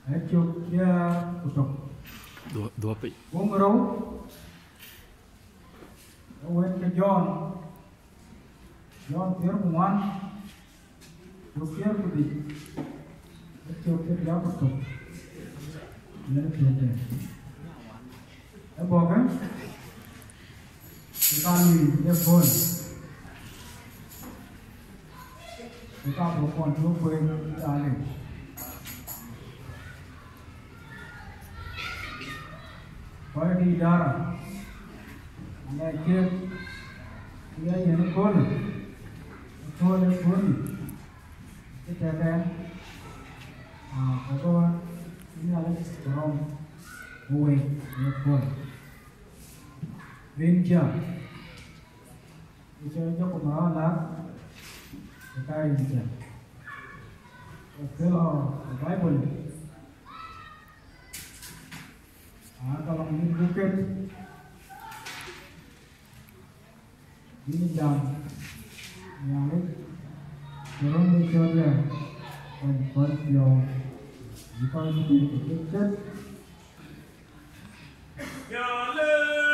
chụp kia kutok dua pi Marol went to John here one chụp kia kudik chụp kia kutok ini dia apa kan kita ni dia pun kita bukan cuma pun ada Kalau di darah, anda cek dia yang kol, kita kan, kalau ini adalah orang buai yang kol, benja, itu kemarin lah, kita ini, kalau Bible. Kalau ini bukit ini jam yang turun di sana dan berjauh jika itu bukit